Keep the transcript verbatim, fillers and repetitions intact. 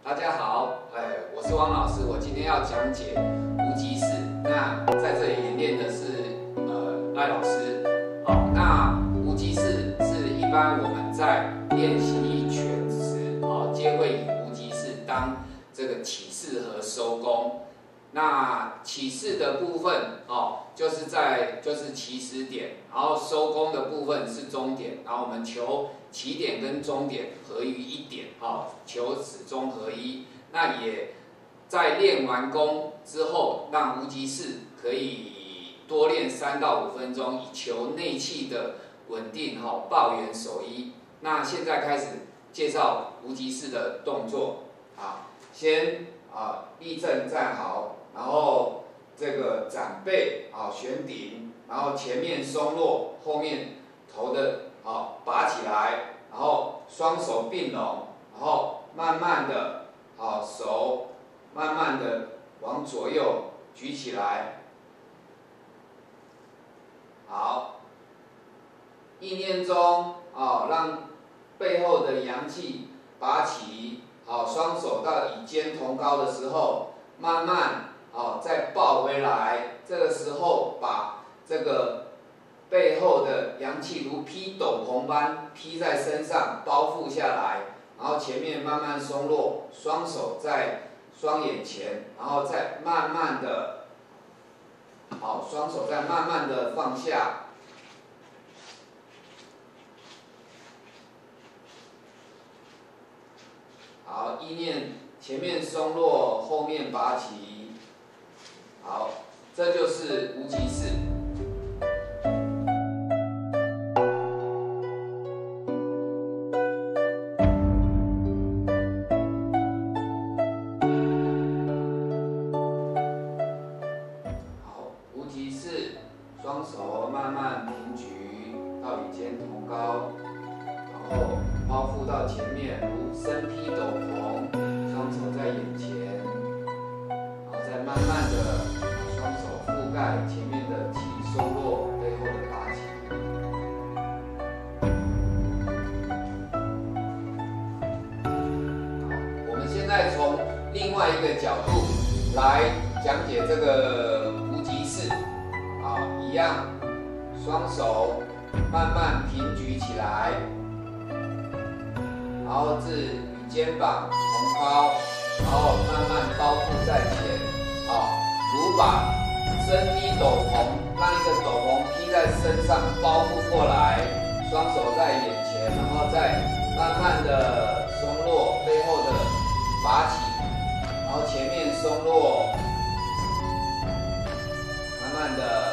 大家好，哎，我是汪老师，我今天要讲解无极式。那在这里演练的是呃赖老师。好，那无极式是一般我们在练习拳时，哦，皆会以无极式当这个起势和收功。那起势的部分哦，就是在就是起始点，然后收功的部分是终点，然后我们求起点跟终点合于一点，哦，求始终合一。那也在练完功之后，让无极式可以多练三到五分钟，以求内气的稳定，哈，抱元守一。那现在开始介绍无极式的动作，啊，先啊立正站好。然后这个展背，啊，悬顶，然后前面松落，后面头的，啊，拔起来，然后双手并拢，然后慢慢的，啊，手慢慢的往左右举起来，好，意念中，啊，让背后的阳气拔起，好，双手到与肩同高的时候，慢慢。好，再抱回来。这个时候，把这个背后的阳气如披斗篷般披在身上，包覆下来，然后前面慢慢松落，双手在双眼前，然后再慢慢的，好，双手再慢慢的放下。好，意念前面松落，后面拔起。好，这就是无极式。好，无极式，双手慢慢平举到与肩同高，然后包覆到前面，如身披斗篷，双手在眼前，然后再慢慢的。覆盖前面的气收落，背后的拔起。好，我们现在从另外一个角度来讲解这个无极式。啊，一样，双手慢慢平举起来，然后至与肩膀同高，然后慢慢包覆在前。啊，如把身披斗篷，让一个斗篷披在身上，包覆过来，双手在眼前，然后再慢慢的松落，背后的拔起，然后前面松落，慢慢的。